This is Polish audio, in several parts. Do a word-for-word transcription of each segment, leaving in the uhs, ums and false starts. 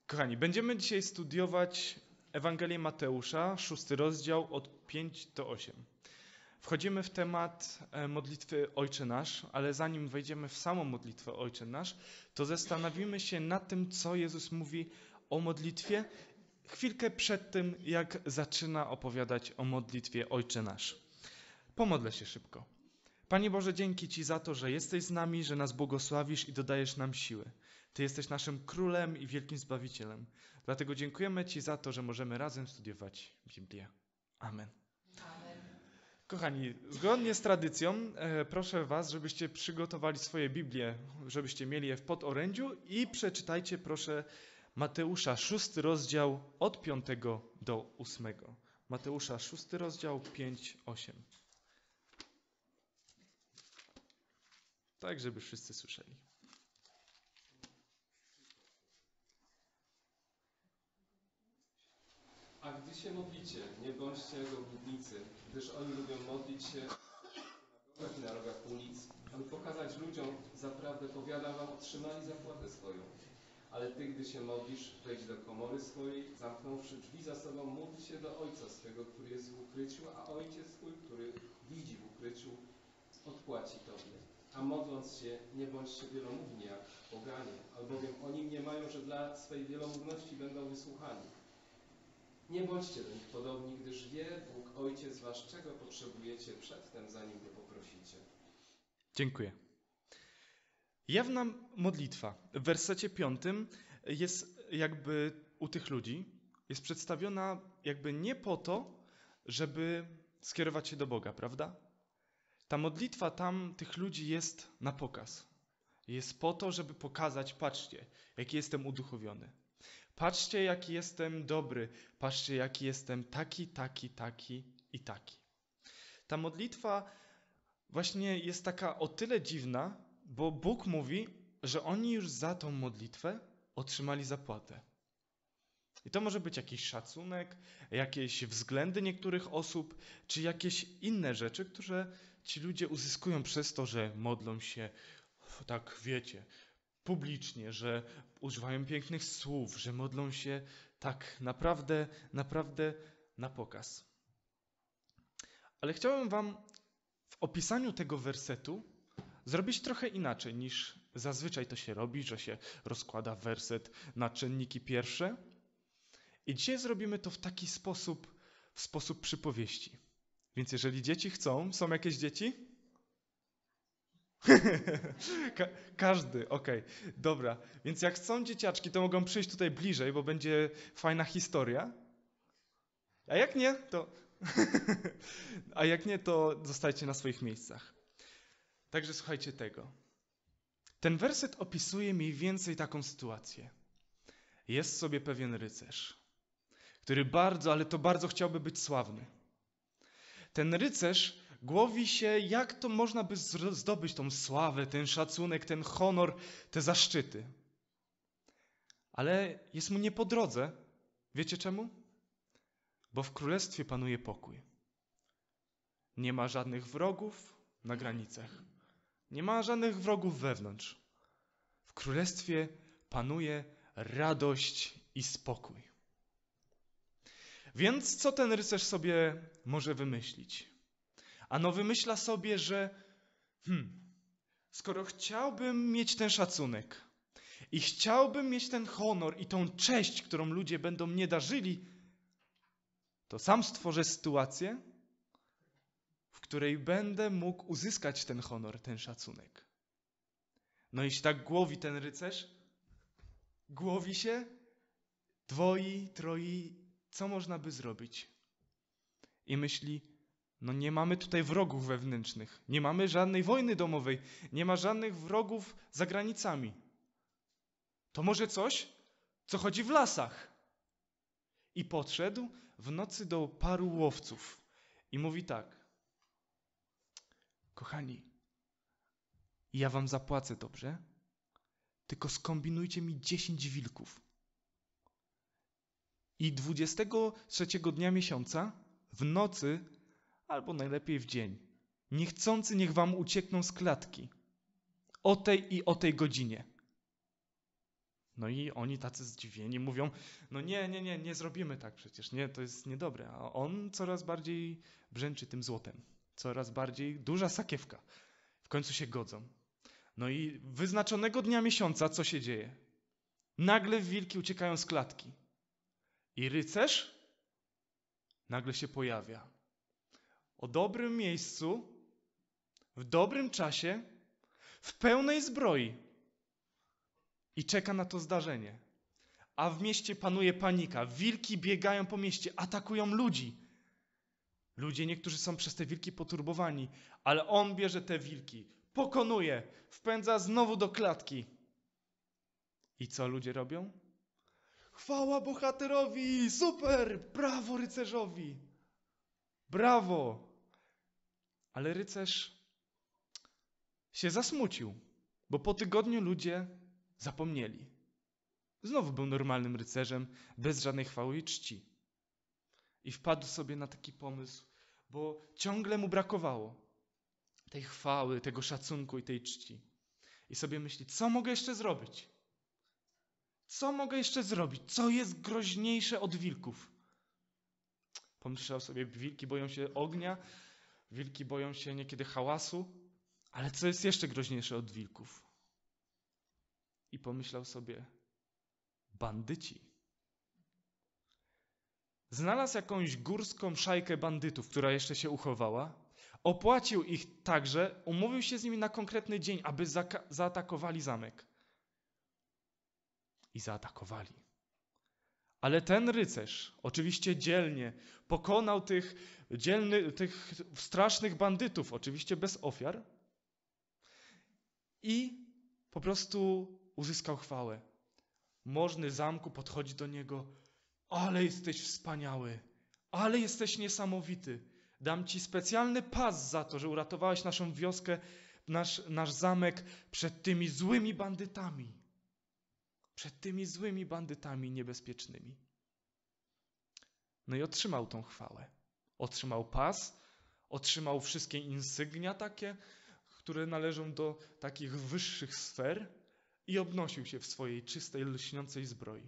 Kochani, będziemy dzisiaj studiować Ewangelię Mateusza, szósty rozdział od pięć do ośmiu. Wchodzimy w temat modlitwy Ojcze Nasz, ale zanim wejdziemy w samą modlitwę Ojcze Nasz, to zastanowimy się nad tym, co Jezus mówi o modlitwie, chwilkę przed tym, jak zaczyna opowiadać o modlitwie Ojcze Nasz. Pomodlę się szybko. Panie Boże, dzięki Ci za to, że jesteś z nami, że nas błogosławisz i dodajesz nam siły. Ty jesteś naszym Królem i wielkim Zbawicielem. Dlatego dziękujemy Ci za to, że możemy razem studiować Biblię. Amen. Amen. Kochani, zgodnie z tradycją e, proszę Was, żebyście przygotowali swoje Biblie, żebyście mieli je w podorędziu i przeczytajcie proszę Mateusza, szósty rozdział od piątego do ósmego. Mateusza, szósty rozdział, pięć, osiem. Tak, żeby wszyscy słyszeli. A gdy się modlicie, nie bądźcie jak obłudnicy, gdyż oni lubią modlić się w na rogach ulic, aby pokazać ludziom, zaprawdę powiadam wam, otrzymali zapłatę swoją. Ale ty, gdy się modlisz, wejdź do komory swojej, zamknąwszy drzwi za sobą, módl się do Ojca swego, który jest w ukryciu, a Ojciec twój, który widzi w ukryciu, odpłaci tobie. A modląc się, nie bądźcie wielomówni jak poganie, albowiem oni mniemają, że dla swej wielomówności będą wysłuchani. Nie bądźcie do nich podobni, gdyż wie Bóg Ojciec wasz, czego potrzebujecie przedtem, zanim go poprosicie. Dziękuję. Jawna modlitwa w wersecie piątym jest jakby u tych ludzi, jest przedstawiona jakby nie po to, żeby skierować się do Boga, prawda? Ta modlitwa tam tych ludzi jest na pokaz. Jest po to, żeby pokazać, patrzcie, jaki jestem uduchowiony. Patrzcie, jaki jestem dobry. Patrzcie, jaki jestem taki, taki, taki i taki. Ta modlitwa właśnie jest taka o tyle dziwna, bo Bóg mówi, że oni już za tą modlitwę otrzymali zapłatę. I to może być jakiś szacunek, jakieś względy niektórych osób, czy jakieś inne rzeczy, które ci ludzie uzyskują przez to, że modlą się, tak wiecie, publicznie, że używają pięknych słów, że modlą się tak naprawdę, naprawdę na pokaz. Ale chciałem wam w opisaniu tego wersetu zrobić trochę inaczej niż zazwyczaj to się robi, że się rozkłada werset na czynniki pierwsze. I dzisiaj zrobimy to w taki sposób, w sposób przypowieści. Więc jeżeli dzieci chcą, są jakieś dzieci? Ka- każdy, okej, okay. Dobra. Więc jak chcą dzieciaczki, to mogą przyjść tutaj bliżej, bo będzie fajna historia. A jak nie, to... A jak nie, to zostajcie na swoich miejscach. Także słuchajcie tego. Ten werset opisuje mniej więcej taką sytuację. Jest sobie pewien rycerz, który bardzo, ale to bardzo chciałby być sławny. Ten rycerz głowi się, jak to można by zdobyć tą sławę, ten szacunek, ten honor, te zaszczyty. Ale jest mu nie po drodze. Wiecie czemu? Bo w królestwie panuje pokój. Nie ma żadnych wrogów na granicach. Nie ma żadnych wrogów wewnątrz. W królestwie panuje radość i spokój. Więc co ten rycerz sobie może wymyślić? Ano wymyśla sobie, że hmm, skoro chciałbym mieć ten szacunek i chciałbym mieć ten honor i tą cześć, którą ludzie będą mnie darzyli, to sam stworzę sytuację, w której będę mógł uzyskać ten honor, ten szacunek. No jeśli tak głowi ten rycerz, głowi się, dwoi, troi, co można by zrobić? I myśli, no nie mamy tutaj wrogów wewnętrznych, nie mamy żadnej wojny domowej, nie ma żadnych wrogów za granicami. To może coś, co chodzi w lasach. I podszedł w nocy do paru łowców i mówi tak. Kochani, ja wam zapłacę dobrze, tylko skombinujcie mi dziesięć wilków. I dwudziestego trzeciego dnia miesiąca, w nocy, albo najlepiej w dzień, niechcący niech wam uciekną z klatki. O tej i o tej godzinie. No i oni tacy zdziwieni mówią, no nie, nie, nie, nie zrobimy tak przecież, nie, to jest niedobre. A on coraz bardziej brzęczy tym złotem, coraz bardziej duża sakiewka. W końcu się godzą. No i wyznaczonego dnia miesiąca co się dzieje? Nagle wilki uciekają z klatki. I rycerz nagle się pojawia. O dobrym miejscu, w dobrym czasie, w pełnej zbroi. I czeka na to zdarzenie. A w mieście panuje panika. Wilki biegają po mieście, atakują ludzi. Ludzie, niektórzy są przez te wilki poturbowani, ale on bierze te wilki, pokonuje, wpędza znowu do klatki. I co ludzie robią? Chwała bohaterowi, super, brawo rycerzowi, brawo. Ale rycerz się zasmucił, bo po tygodniu ludzie zapomnieli. Znowu był normalnym rycerzem, bez żadnej chwały i czci. I wpadł sobie na taki pomysł, bo ciągle mu brakowało tej chwały, tego szacunku i tej czci. I sobie myśli, co mogę jeszcze zrobić? Co mogę jeszcze zrobić? Co jest groźniejsze od wilków? Pomyślał sobie, wilki boją się ognia, wilki boją się niekiedy hałasu, ale co jest jeszcze groźniejsze od wilków? I pomyślał sobie, bandyci. Znalazł jakąś górską szajkę bandytów, która jeszcze się uchowała, opłacił ich także, umówił się z nimi na konkretny dzień, aby zaatakowali zamek. I zaatakowali. Ale ten rycerz, oczywiście dzielnie, pokonał tych, dzielny, tych strasznych bandytów, oczywiście bez ofiar, i po prostu uzyskał chwałę. Możny zamku podchodzi do niego, ale jesteś wspaniały, ale jesteś niesamowity. Dam ci specjalny pas za to, że uratowałeś naszą wioskę, nasz, nasz zamek przed tymi złymi bandytami. Przed tymi złymi bandytami niebezpiecznymi. No i otrzymał tą chwałę. Otrzymał pas, otrzymał wszystkie insygnia takie, które należą do takich wyższych sfer i obnosił się w swojej czystej, lśniącej zbroi.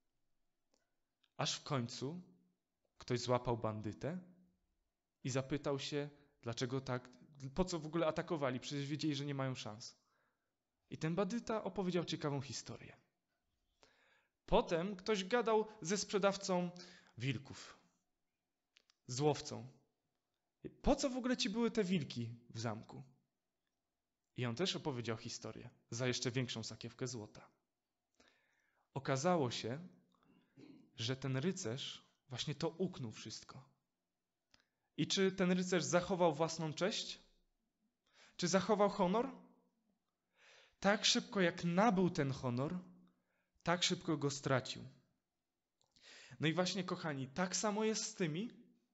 Aż w końcu ktoś złapał bandytę i zapytał się, dlaczego tak, po co w ogóle atakowali, przecież wiedzieli, że nie mają szans. I ten bandyta opowiedział ciekawą historię. Potem ktoś gadał ze sprzedawcą wilków, z łowcą. Po co w ogóle ci były te wilki w zamku? I on też opowiedział historię za jeszcze większą sakiewkę złota. Okazało się, że ten rycerz właśnie to uknął wszystko. I czy ten rycerz zachował własną cześć? Czy zachował honor? Tak szybko jak nabył ten honor, tak szybko go stracił. No i właśnie, kochani, tak samo jest z tymi,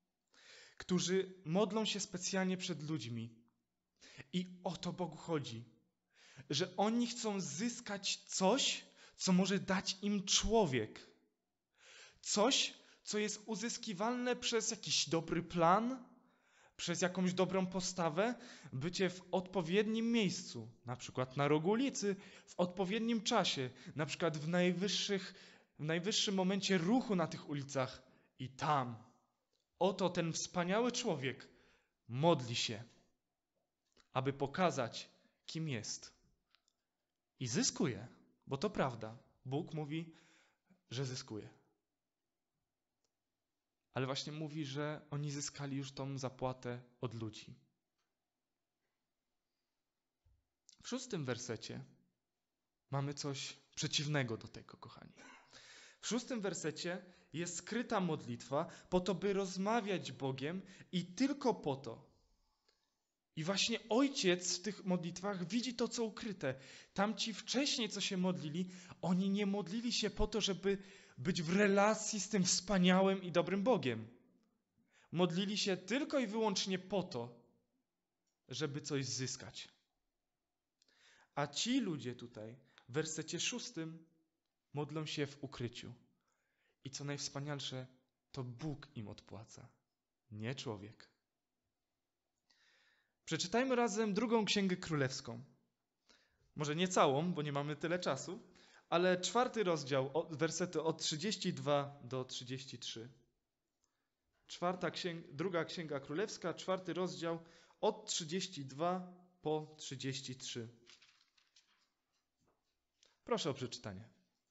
którzy modlą się specjalnie przed ludźmi. I o to Bogu chodzi, że oni chcą zyskać coś, co może dać im człowiek. Coś, co jest uzyskiwalne przez jakiś dobry plan, przez jakąś dobrą postawę, bycie w odpowiednim miejscu, na przykład na rogu ulicy, w odpowiednim czasie, na przykład w, najwyższych, w najwyższym momencie ruchu na tych ulicach. I tam, oto ten wspaniały człowiek modli się, aby pokazać, kim jest. I zyskuje, bo to prawda. Bóg mówi, że zyskuje. Ale właśnie mówi, że oni zyskali już tą zapłatę od ludzi. W szóstym wersecie mamy coś przeciwnego do tego, kochani. W szóstym wersecie jest skryta modlitwa po to, by rozmawiać z Bogiem i tylko po to. I właśnie Ojciec w tych modlitwach widzi to, co ukryte. Tamci wcześniej, co się modlili, oni nie modlili się po to, żeby być w relacji z tym wspaniałym i dobrym Bogiem. Modlili się tylko i wyłącznie po to, żeby coś zyskać. A ci ludzie tutaj w wersecie szóstym modlą się w ukryciu. I co najwspanialsze, to Bóg im odpłaca, nie człowiek. Przeczytajmy razem drugą Księgę Królewską. Może nie całą, bo nie mamy tyle czasu, ale czwarty rozdział, od- wersety od trzydziestu dwóch do trzydziestu trzech. Czwarta księga, druga Księga Królewska, czwarty rozdział, od trzydziestu dwóch po trzydzieści trzy. Proszę o przeczytanie.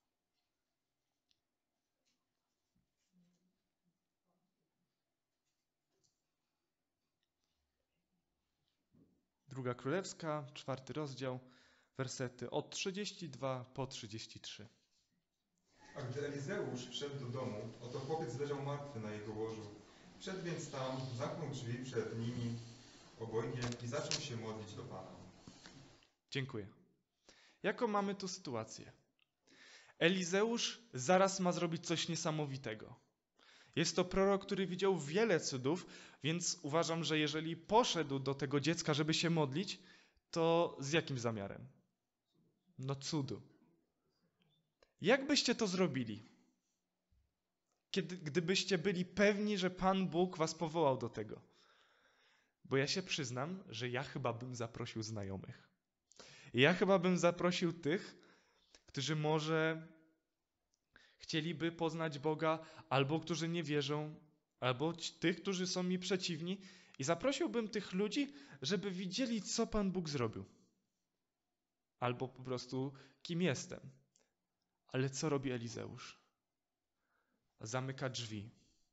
Druga Królewska, czwarty rozdział, wersety od trzydziestu dwóch po trzydzieści trzy. A gdy Elizeusz wszedł do domu, oto chłopiec leżał martwy na jego łożu. Wszedł więc tam, zamknął drzwi przed nimi obojgiem i zaczął się modlić do Pana. Dziękuję. Jaką mamy tu sytuację? Elizeusz zaraz ma zrobić coś niesamowitego. Jest to prorok, który widział wiele cudów, więc uważam, że jeżeli poszedł do tego dziecka, żeby się modlić, to z jakim zamiarem? No cudu. Jak byście to zrobili? Kiedy, gdybyście byli pewni, że Pan Bóg was powołał do tego? Bo ja się przyznam, że ja chyba bym zaprosił znajomych. Ja chyba bym zaprosił tych, którzy może chcieliby poznać Boga, albo którzy nie wierzą, albo tych, którzy są mi przeciwni. I zaprosiłbym tych ludzi, żeby widzieli, co Pan Bóg zrobił. Albo po prostu, kim jestem. Ale co robi Elizeusz? Zamyka drzwi.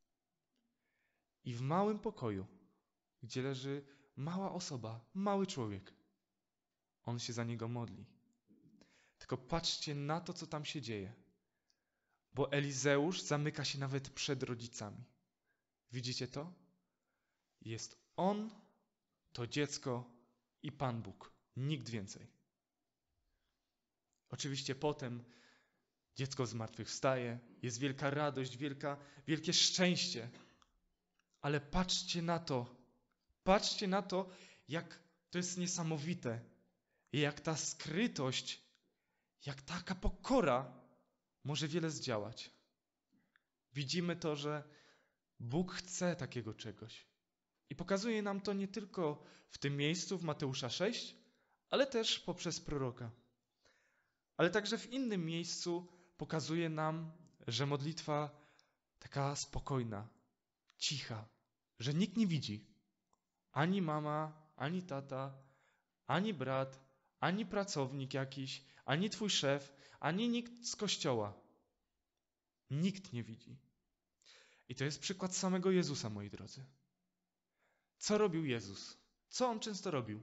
I w małym pokoju, gdzie leży mała osoba, mały człowiek, on się za niego modli. Tylko patrzcie na to, co tam się dzieje. Bo Elizeusz zamyka się nawet przed rodzicami. Widzicie to? Jest on, to dziecko i Pan Bóg. Nikt więcej. Oczywiście potem dziecko zmartwychwstaje, jest wielka radość, wielka, wielkie szczęście. Ale patrzcie na to, patrzcie na to, jak to jest niesamowite. I jak ta skrytość, jak taka pokora może wiele zdziałać. Widzimy to, że Bóg chce takiego czegoś. I pokazuje nam to nie tylko w tym miejscu, w Mateusza sześć, ale też poprzez proroka. Ale także w innym miejscu pokazuje nam, że modlitwa taka spokojna, cicha, że nikt nie widzi. Ani mama, ani tata, ani brat, ani pracownik jakiś, ani twój szef, ani nikt z kościoła. Nikt nie widzi. I to jest przykład samego Jezusa, moi drodzy. Co robił Jezus? Co On często robił?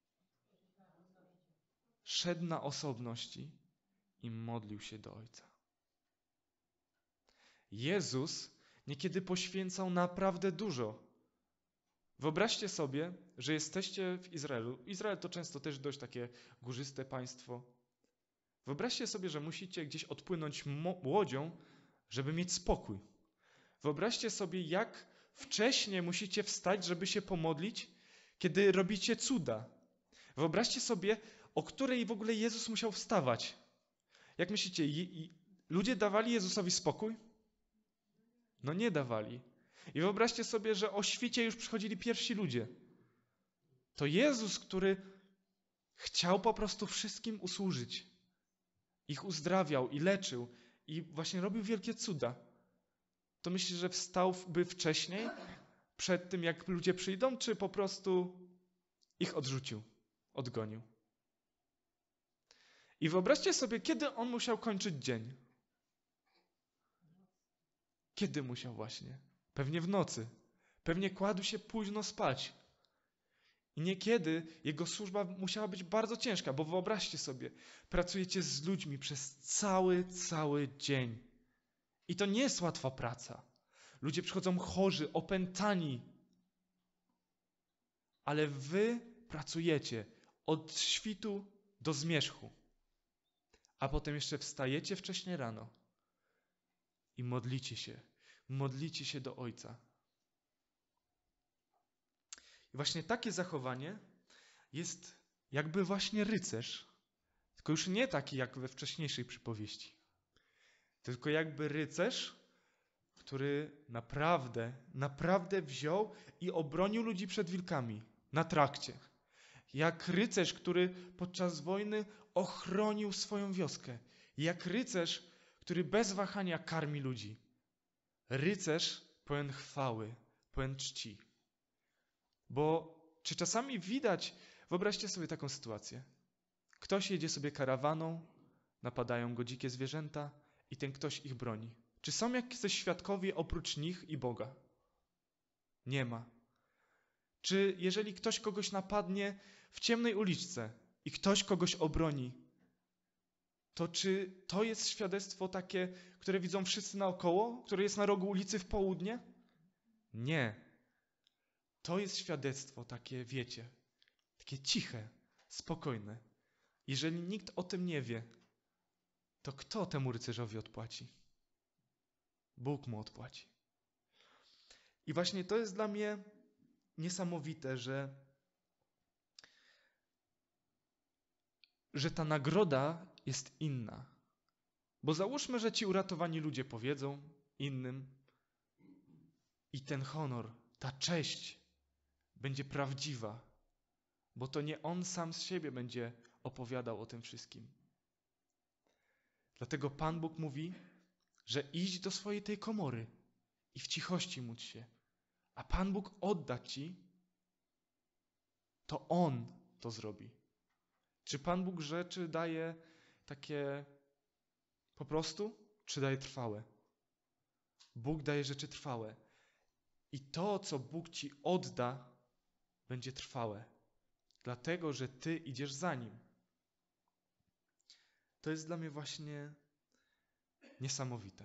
Szedł na osobności i modlił się do Ojca. Jezus niekiedy poświęcał naprawdę dużo. Wyobraźcie sobie, że jesteście w Izraelu. Izrael to często też dość takie górzyste państwo. Wyobraźcie sobie, że musicie gdzieś odpłynąć łodzią, żeby mieć spokój. Wyobraźcie sobie, jak wcześnie musicie wstać, żeby się pomodlić, kiedy robicie cuda. Wyobraźcie sobie, o której w ogóle Jezus musiał wstawać. Jak myślicie, ludzie dawali Jezusowi spokój? No nie dawali. I wyobraźcie sobie, że o świcie już przychodzili pierwsi ludzie. To Jezus, który chciał po prostu wszystkim usłużyć. Ich uzdrawiał i leczył i właśnie robił wielkie cuda. To myślisz, że wstałby wcześniej, przed tym jak ludzie przyjdą, czy po prostu ich odrzucił, odgonił? I wyobraźcie sobie, kiedy on musiał kończyć dzień. Kiedy musiał właśnie? Pewnie w nocy. Pewnie kładł się późno spać. I niekiedy jego służba musiała być bardzo ciężka, bo wyobraźcie sobie, pracujecie z ludźmi przez cały, cały dzień. I to nie jest łatwa praca. Ludzie przychodzą chorzy, opętani. Ale wy pracujecie od świtu do zmierzchu. A potem jeszcze wstajecie wcześnie rano i modlicie się. Modlicie się do Ojca. I właśnie takie zachowanie jest jakby właśnie rycerz, tylko już nie taki jak we wcześniejszej przypowieści, tylko jakby rycerz, który naprawdę, naprawdę wziął i obronił ludzi przed wilkami na trakcie. Jak rycerz, który podczas wojny ochronił swoją wioskę. Jak rycerz, który bez wahania karmi ludzi. Rycerz pełen chwały, pełen czci. Bo czy czasami widać, wyobraźcie sobie taką sytuację. Ktoś jedzie sobie karawaną, napadają go dzikie zwierzęta i ten ktoś ich broni. Czy są jakieś świadkowie oprócz nich i Boga? Nie ma. Czy jeżeli ktoś kogoś napadnie w ciemnej uliczce i ktoś kogoś obroni, to czy to jest świadectwo takie, które widzą wszyscy naokoło, które jest na rogu ulicy w południe? Nie. To jest świadectwo takie, wiecie, takie ciche, spokojne. Jeżeli nikt o tym nie wie, to kto temu rycerzowi odpłaci? Bóg mu odpłaci. I właśnie to jest dla mnie niesamowite, że, że ta nagroda jest inna. Bo załóżmy, że ci uratowani ludzie powiedzą innym i ten honor, ta cześć będzie prawdziwa, bo to nie on sam z siebie będzie opowiadał o tym wszystkim. Dlatego Pan Bóg mówi, że idź do swojej tej komory i w cichości módl się. A Pan Bóg odda ci, to On to zrobi. Czy Pan Bóg rzeczy daje takie po prostu, czy daje trwałe? Bóg daje rzeczy trwałe. I to, co Bóg ci odda, będzie trwałe. Dlatego, że ty idziesz za Nim. To jest dla mnie właśnie niesamowite.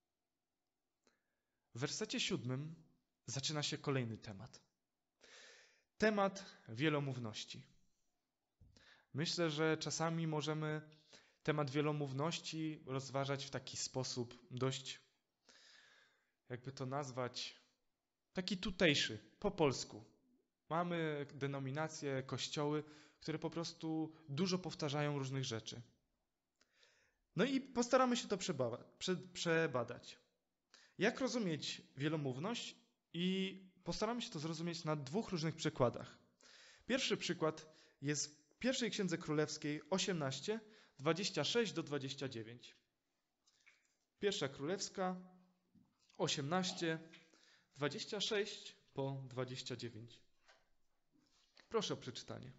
W wersecie siódmym zaczyna się kolejny temat. Temat wielomówności. Myślę, że czasami możemy temat wielomówności rozważać w taki sposób dość, jakby to nazwać, taki tutejszy, po polsku. Mamy denominacje, kościoły, które po prostu dużo powtarzają różnych rzeczy. No i postaramy się to przebadać. Jak rozumieć wielomówność? I postaramy się to zrozumieć na dwóch różnych przykładach. Pierwszy przykład jest w pierwszej Księdze Królewskiej osiemnaście, dwadzieścia sześć do dwudziestu dziewięciu. Pierwsza Królewska osiemnaście, dwadzieścia sześć po dwadzieścia dziewięć. Proszę o przeczytanie.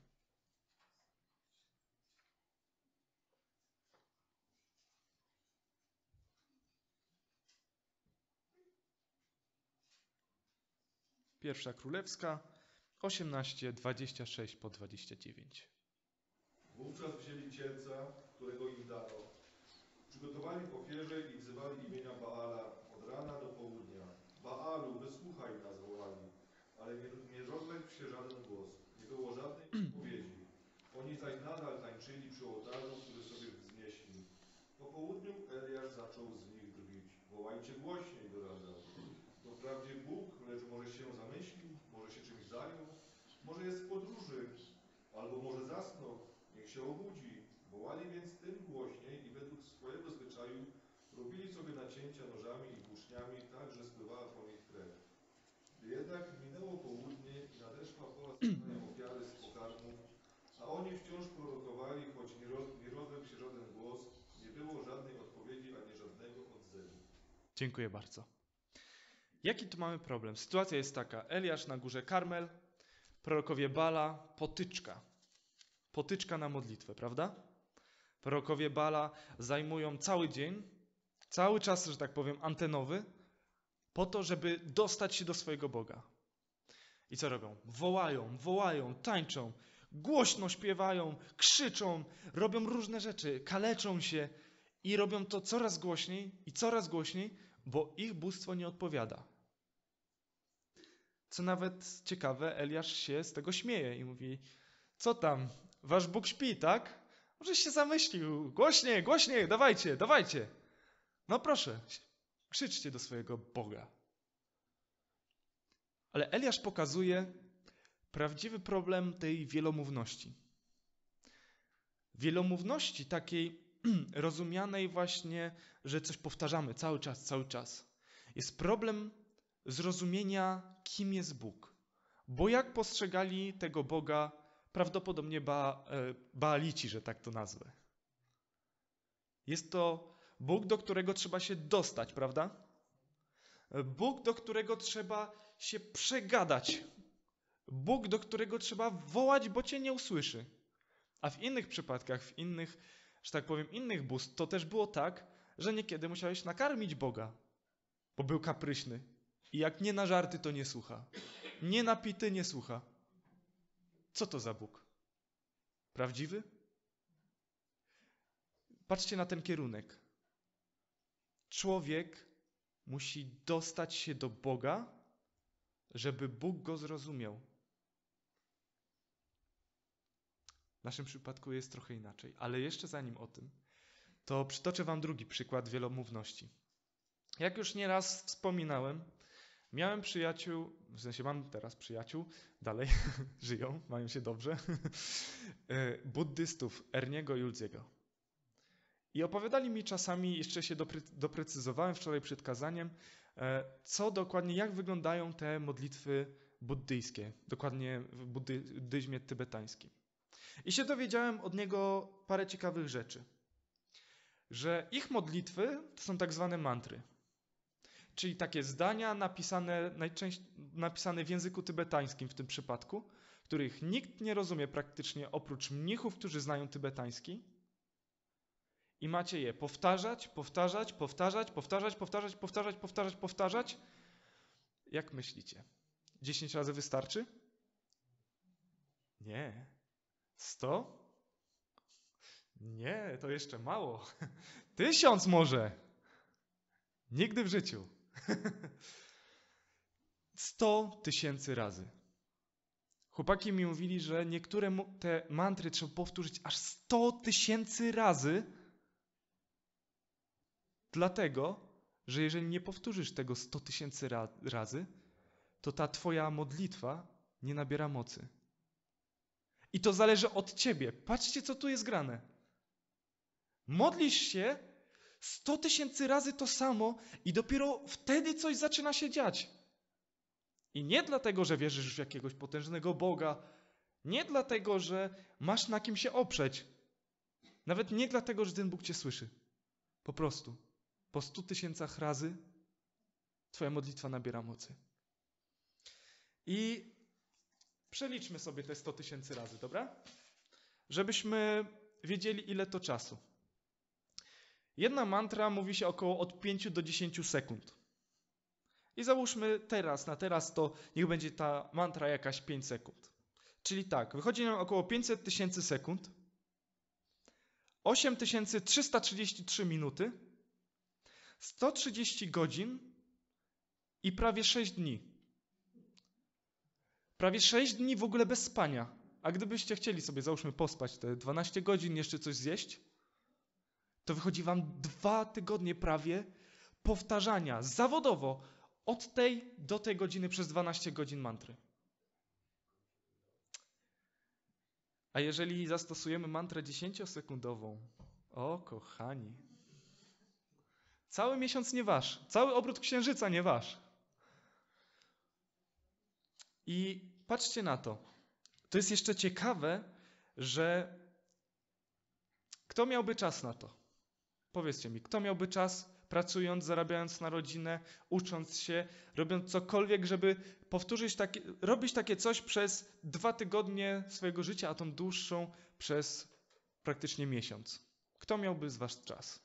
Pierwsza Królewska osiemnaście, dwadzieścia sześć po dwadzieścia dziewięć. Wówczas wzięli cielca, którego im dano. Przygotowali w ofierze i wzywali imienia Baala od rana do południa. Baalu, wysłuchaj nas, wołali, ale nie, nie rozległ się żaden głos. Nie było żadnej odpowiedzi. Oni zaś nadal tańczyli przy ołtarzu, który sobie wznieśli. Po południu Eliasz zaczął z nich drwić. Wołajcie głośniej, doradzał. Doprawdzie Bóg, lecz może się zamyślił, może się czymś zajął, może jest w podróży, albo może zasnął, niech się obudzi. Wołali więc tym głośniej i według swojego zwyczaju robili sobie nacięcia nożami i włóczniami, tak, że spływała po nich krew. Gdy jednak minęło południe i nadeszła pora składania ofiary z pokarmów, a oni wciąż prorokowali, choć nie, roz, nie rozległ się żaden głos, nie było żadnej odpowiedzi, ani żadnego odzewu. Dziękuję bardzo. Jaki tu mamy problem? Sytuacja jest taka. Eliasz na górze Karmel, prorokowie Bala, potyczka. Potyczka na modlitwę, prawda? Prorokowie Bala zajmują cały dzień, cały czas, że tak powiem, antenowy, po to, żeby dostać się do swojego Boga. I co robią? Wołają, wołają, tańczą, głośno śpiewają, krzyczą, robią różne rzeczy, kaleczą się i robią to coraz głośniej i coraz głośniej, bo ich bóstwo nie odpowiada. Co nawet ciekawe, Eliasz się z tego śmieje i mówi, co tam, wasz Bóg śpi, tak? Może się zamyślił, głośniej, głośniej, dawajcie, dawajcie. No proszę, krzyczcie do swojego Boga. Ale Eliasz pokazuje prawdziwy problem tej wielomówności. Wielomówności takiej rozumianej właśnie, że coś powtarzamy cały czas, cały czas. Jest problem zrozumienia, kim jest Bóg. Bo jak postrzegali tego Boga prawdopodobnie ba, e, Baalici, że tak to nazwę. Jest to Bóg, do którego trzeba się dostać, prawda? Bóg, do którego trzeba się przegadać. Bóg, do którego trzeba wołać, bo cię nie usłyszy. A w innych przypadkach, w innych, że tak powiem, innych bóstw, to też było tak, że niekiedy musiałeś nakarmić Boga, bo był kapryśny. I jak nie na żarty, to nie słucha. Nie napity, nie słucha. Co to za Bóg? Prawdziwy? Patrzcie na ten kierunek. Człowiek musi dostać się do Boga, żeby Bóg go zrozumiał. W naszym przypadku jest trochę inaczej, ale jeszcze zanim o tym, to przytoczę wam drugi przykład wielomówności. Jak już nieraz wspominałem, miałem przyjaciół, w sensie mam teraz przyjaciół, dalej żyją, mają się dobrze, buddystów Erniego i Ulziego. I opowiadali mi czasami, jeszcze się dopre, doprecyzowałem wczoraj przed kazaniem, co dokładnie, jak wyglądają te modlitwy buddyjskie, dokładnie w buddyzmie tybetańskim. I się dowiedziałem od niego parę ciekawych rzeczy. Że ich modlitwy to są tak zwane mantry. Czyli takie zdania napisane, najczęściej, napisane w języku tybetańskim w tym przypadku, których nikt nie rozumie praktycznie oprócz mnichów, którzy znają tybetański. I macie je powtarzać, powtarzać, powtarzać, powtarzać, powtarzać, powtarzać, powtarzać, powtarzać. Jak myślicie? dziesięć razy wystarczy? Nie. sto? Nie, to jeszcze mało. Tysiąc może. Nigdy w życiu. Sto tysięcy razy. Chłopaki mi mówili, że niektóre te mantry trzeba powtórzyć aż sto tysięcy razy, dlatego, że jeżeli nie powtórzysz tego sto tysięcy ra razy, to ta twoja modlitwa nie nabiera mocy. I to zależy od ciebie. Patrzcie, co tu jest grane. Modlisz się sto tysięcy razy to samo i dopiero wtedy coś zaczyna się dziać. I nie dlatego, że wierzysz w jakiegoś potężnego Boga, nie dlatego, że masz na kim się oprzeć, nawet nie dlatego, że ten Bóg cię słyszy. Po prostu. Po stu tysiącach razy twoja modlitwa nabiera mocy. I przeliczmy sobie te sto tysięcy razy, dobra? Żebyśmy wiedzieli, ile to czasu. Jedna mantra mówi się około od pięciu do dziesięciu sekund. I załóżmy teraz, na teraz to niech będzie ta mantra jakaś pięć sekund. Czyli tak, wychodzi nam około pięćset tysięcy sekund, osiem tysięcy trzysta trzydzieści trzy minuty, sto trzydzieści godzin i prawie sześć dni. Prawie sześć dni w ogóle bez spania. A gdybyście chcieli sobie, załóżmy, pospać te dwanaście godzin, jeszcze coś zjeść, to wychodzi wam dwa tygodnie prawie powtarzania zawodowo od tej do tej godziny przez dwanaście godzin mantry. A jeżeli zastosujemy mantrę dziesięciosekundową, o kochani, cały miesiąc nie wasz, cały obrót księżyca nie wasz. I patrzcie na to. To jest jeszcze ciekawe, że kto miałby czas na to? Powiedzcie mi, kto miałby czas pracując, zarabiając na rodzinę, ucząc się, robiąc cokolwiek, żeby powtórzyć takie, robić takie coś przez dwa tygodnie swojego życia, a tą dłuższą przez praktycznie miesiąc. Kto miałby z was czas?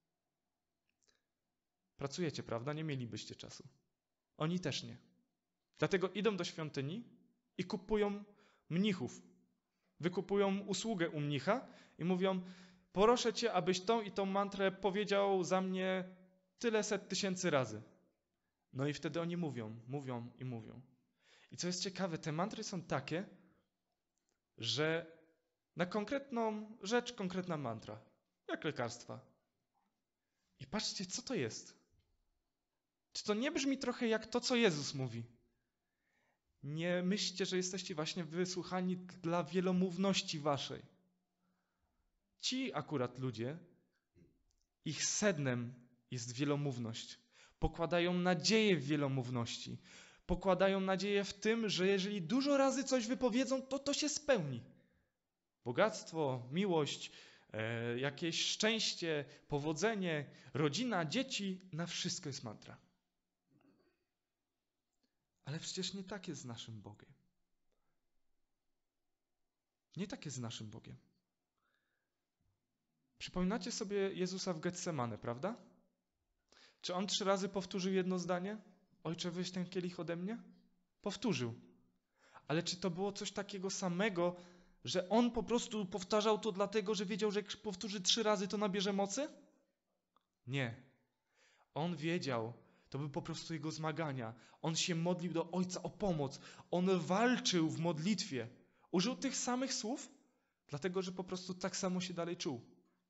Pracujecie, prawda? Nie mielibyście czasu. Oni też nie. Dlatego idą do świątyni i kupują mnichów. Wykupują usługę u mnicha i mówią: proszę cię, abyś tą i tą mantrę powiedział za mnie tyle set tysięcy razy. No i wtedy oni mówią, mówią i mówią. I co jest ciekawe, te mantry są takie, że na konkretną rzecz konkretna mantra. Jak lekarstwa. I patrzcie, co to jest. Czy to nie brzmi trochę jak to, co Jezus mówi? Nie myślcie, że jesteście właśnie wysłuchani dla wielomówności waszej. Ci akurat ludzie, ich sednem jest wielomówność. Pokładają nadzieję w wielomówności. Pokładają nadzieję w tym, że jeżeli dużo razy coś wypowiedzą, to to się spełni. Bogactwo, miłość, e, jakieś szczęście, powodzenie, rodzina, dzieci, na wszystko jest mantra. Ale przecież nie tak jest z naszym Bogiem. Nie tak jest z naszym Bogiem. Przypominacie sobie Jezusa w Getsemane, prawda? Czy On trzy razy powtórzył jedno zdanie? Ojcze, weź ten kielich ode mnie? Powtórzył. Ale czy to było coś takiego samego, że On po prostu powtarzał to dlatego, że wiedział, że jak powtórzy trzy razy, to nabierze mocy? Nie. On wiedział, to były po prostu Jego zmagania. On się modlił do Ojca o pomoc. On walczył w modlitwie. Użył tych samych słów, dlatego, że po prostu tak samo się dalej czuł.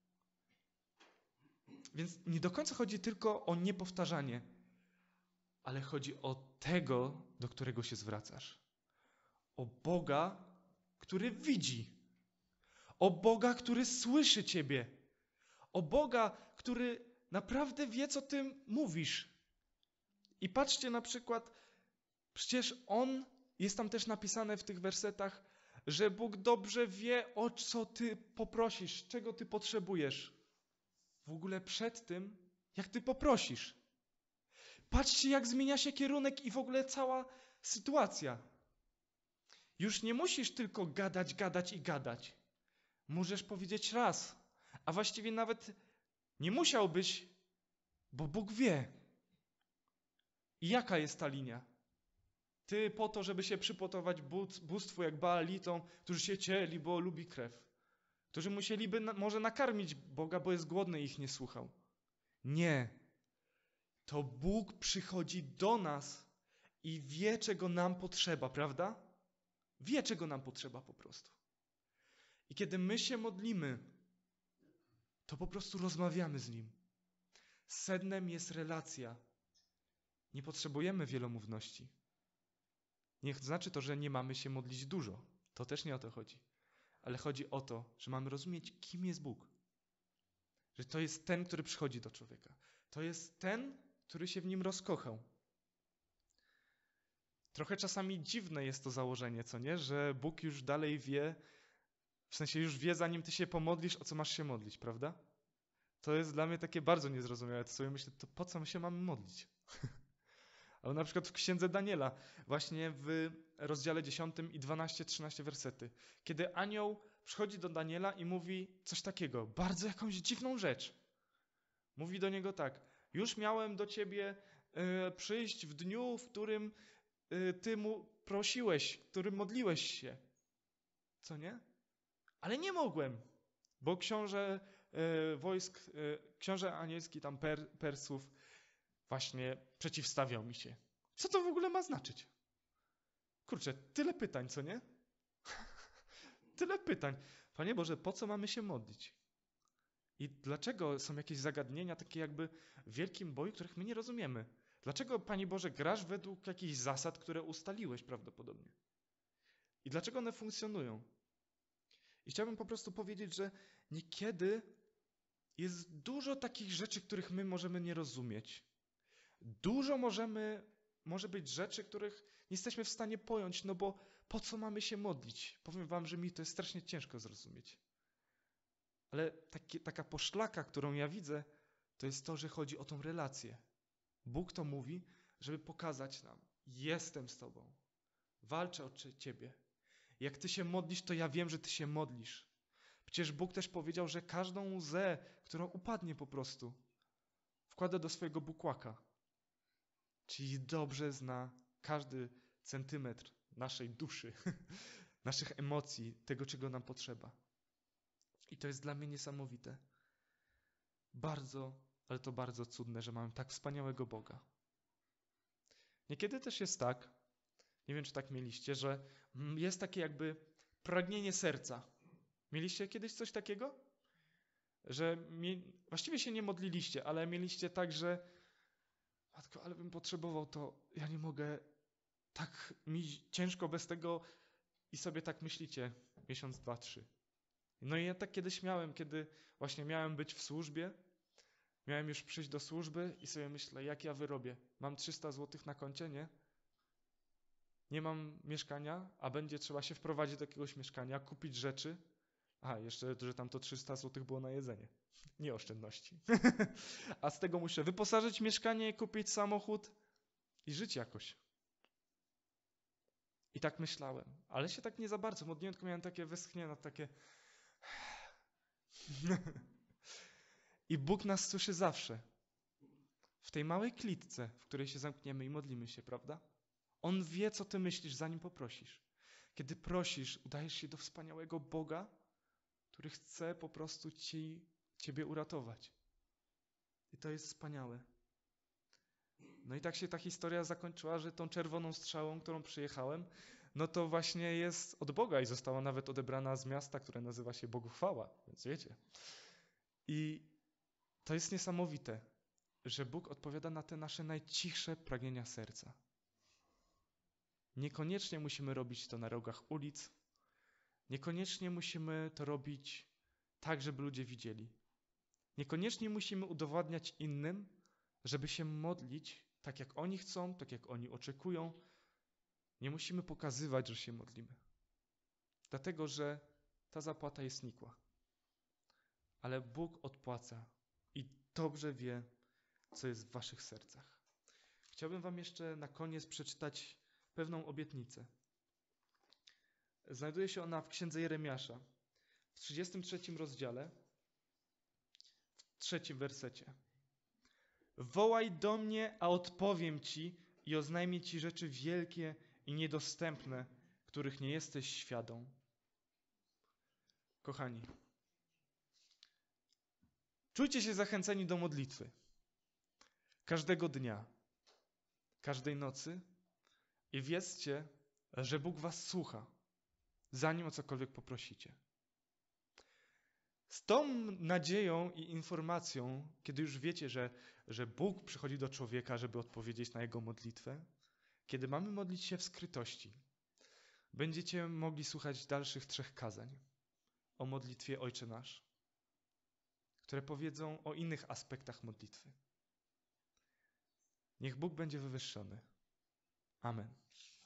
Więc nie do końca chodzi tylko o niepowtarzanie, ale chodzi o tego, do którego się zwracasz. O Boga, który widzi. O Boga, który słyszy Ciebie. O Boga, który naprawdę wie, co Ty mówisz. I patrzcie na przykład, przecież On, jest tam też napisane w tych wersetach, że Bóg dobrze wie, o co Ty poprosisz, czego Ty potrzebujesz. W ogóle przed tym, jak Ty poprosisz. Patrzcie, jak zmienia się kierunek i w ogóle cała sytuacja. Już nie musisz tylko gadać, gadać i gadać. Możesz powiedzieć raz, a właściwie nawet nie musiałbyś, bo Bóg wie. I jaka jest ta linia? Ty po to, żeby się przypotować bóstwu jak Baalitom, którzy się cieli, bo lubi krew. Którzy musieliby na, może nakarmić Boga, bo jest głodny i ich nie słuchał. Nie. To Bóg przychodzi do nas i wie, czego nam potrzeba, prawda? Wie, czego nam potrzeba po prostu. I kiedy my się modlimy, to po prostu rozmawiamy z Nim. Sednem jest relacja. Nie potrzebujemy wielomówności. Nie znaczy to, że nie mamy się modlić dużo. To też nie o to chodzi. Ale chodzi o to, że mamy rozumieć, kim jest Bóg. Że to jest ten, który przychodzi do człowieka. To jest ten, który się w nim rozkochał. Trochę czasami dziwne jest to założenie, co nie? Że Bóg już dalej wie, w sensie już wie, zanim ty się pomodlisz, o co masz się modlić, prawda? To jest dla mnie takie bardzo niezrozumiałe. To sobie myślę, to po co my się mamy modlić? Ale na przykład w Księdze Daniela, właśnie w rozdziale dziesiątym i dwanaście trzynaście wersety, kiedy anioł przychodzi do Daniela i mówi coś takiego, bardzo jakąś dziwną rzecz. Mówi do niego tak, już miałem do ciebie y, przyjść w dniu, w którym y, ty mu prosiłeś, w którym modliłeś się. Co nie? Ale nie mogłem, bo książę y, wojsk, y, książę anielski tam per, Persów właśnie przeciwstawiał mi się. Co to w ogóle ma znaczyć? Kurczę, tyle pytań, co nie? Tyle pytań. Panie Boże, po co mamy się modlić? I dlaczego są jakieś zagadnienia takie jakby w wielkim boju, których my nie rozumiemy? Dlaczego, Panie Boże, grasz według jakichś zasad, które ustaliłeś prawdopodobnie? I dlaczego one funkcjonują? I chciałbym po prostu powiedzieć, że niekiedy jest dużo takich rzeczy, których my możemy nie rozumieć. Dużo możemy, może być rzeczy, których nie jesteśmy w stanie pojąć, no bo po co mamy się modlić? Powiem wam, że mi to jest strasznie ciężko zrozumieć. Ale taki, taka poszlaka, którą ja widzę, to jest to, że chodzi o tą relację. Bóg to mówi, żeby pokazać nam, jestem z tobą, walczę o ciebie. Jak ty się modlisz, to ja wiem, że ty się modlisz. Przecież Bóg też powiedział, że każdą łzę, którą upadnie po prostu, wkłada do swojego bukłaka. Czyli dobrze zna każdy centymetr naszej duszy, naszych emocji, tego, czego nam potrzeba. I to jest dla mnie niesamowite. Bardzo, ale to bardzo cudne, że mamy tak wspaniałego Boga. Niekiedy też jest tak, nie wiem, czy tak mieliście, że jest takie jakby pragnienie serca. Mieliście kiedyś coś takiego? Że mie- właściwie się nie modliliście, ale mieliście tak, że Matko, ale bym potrzebował to, ja nie mogę, tak mi ciężko bez tego i sobie tak myślicie miesiąc, dwa, trzy. No i ja tak kiedyś miałem, kiedy właśnie miałem być w służbie, miałem już przyjść do służby i sobie myślę, jak ja wyrobię. Mam trzysta złotych na koncie, nie? Nie mam mieszkania, a będzie trzeba się wprowadzić do jakiegoś mieszkania, kupić rzeczy. A, jeszcze, że tam to trzysta złotych było na jedzenie. Nie oszczędności. A z tego muszę wyposażyć mieszkanie, kupić samochód i żyć jakoś. I tak myślałem. Ale się tak nie za bardzo modliłem, tylko miałem takie westchnienie, takie... I Bóg nas słyszy zawsze. W tej małej klitce, w której się zamkniemy i modlimy się, prawda? On wie, co ty myślisz, zanim poprosisz. Kiedy prosisz, udajesz się do wspaniałego Boga, który chce po prostu ci, ciebie uratować. I to jest wspaniałe. No i tak się ta historia zakończyła, że tą czerwoną strzałą, którą przyjechałem, no to właśnie jest od Boga i została nawet odebrana z miasta, które nazywa się Boguchwała, więc wiecie. I to jest niesamowite, że Bóg odpowiada na te nasze najcichsze pragnienia serca. Niekoniecznie musimy robić to na rogach ulic, niekoniecznie musimy to robić tak, żeby ludzie widzieli. Niekoniecznie musimy udowadniać innym, żeby się modlić tak, jak oni chcą, tak, jak oni oczekują. Nie musimy pokazywać, że się modlimy. Dlatego, że ta zapłata jest nikła. Ale Bóg odpłaca i dobrze wie, co jest w waszych sercach. Chciałbym wam jeszcze na koniec przeczytać pewną obietnicę. Znajduje się ona w Księdze Jeremiasza, w trzydziestym trzecim rozdziale, w trzecim wersecie. Wołaj do mnie, a odpowiem ci i oznajmię ci rzeczy wielkie i niedostępne, których nie jesteś świadom. Kochani, czujcie się zachęceni do modlitwy. Każdego dnia, każdej nocy i wiedzcie, że Bóg was słucha, zanim o cokolwiek poprosicie. Z tą nadzieją i informacją, kiedy już wiecie, że, że Bóg przychodzi do człowieka, żeby odpowiedzieć na jego modlitwę, kiedy mamy modlić się w skrytości, będziecie mogli słuchać dalszych trzech kazań o modlitwie Ojcze Nasz, które powiedzą o innych aspektach modlitwy. Niech Bóg będzie wywyższony. Amen.